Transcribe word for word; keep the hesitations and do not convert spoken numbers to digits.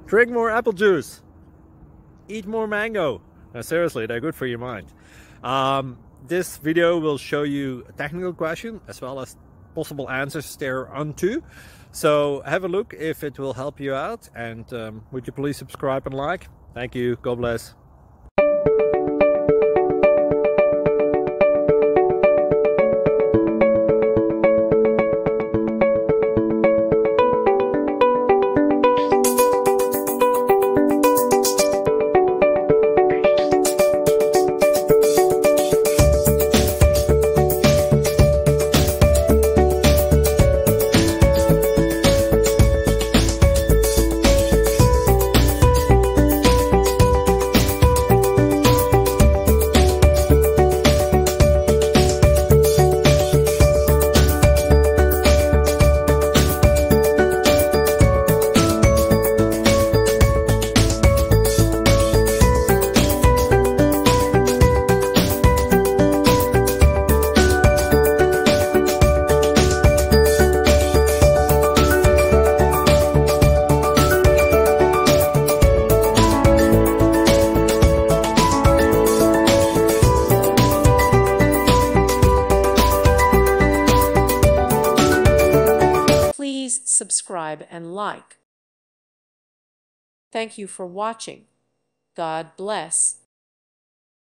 Drink more apple juice. Eat more mango. Now, seriously, they're good for your mind. Um, this video will show you a technical question as well as possible answers thereunto. So have a look if it will help you out, and um, would you please subscribe and like? Thank you. God bless. Please subscribe and like. Thank you for watching. God bless.